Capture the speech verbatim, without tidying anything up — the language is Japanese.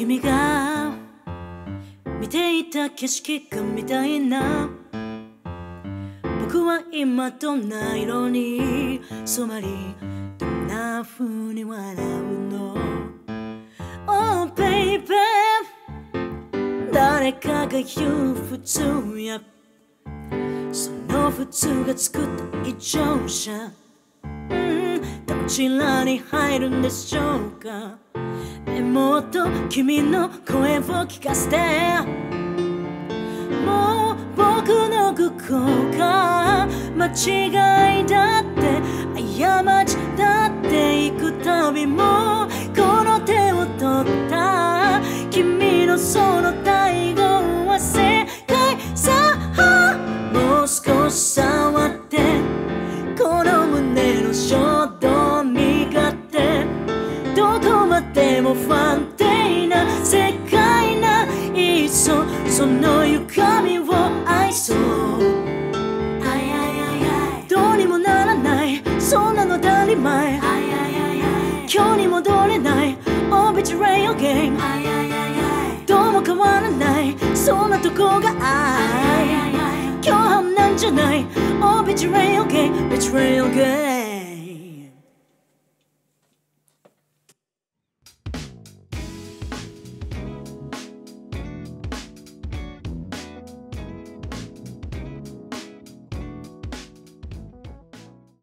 君が見ていた景色がみたいな、僕は今どんな色に染まり、どんな風に笑うの。 Oh baby、 誰かが言う普通や、その普通が作った異常者、うん、どちらに入るんでしょうか。でもっと君の声を聞かせて、もう僕のここが間違いだって過ちだって行くたびも、この手を取った君のその態度は世界さ。もう少し触ってこの胸の衝動身勝手、どこまでも不安定な世界ないそう、その歪みを愛そう。どうにもならない、そんなの当たり前。今日に戻れない Oh Betrayal game、 どうも変わらないそんなとこが愛、共犯なんじゃない Oh Betrayal game、 Betrayal game。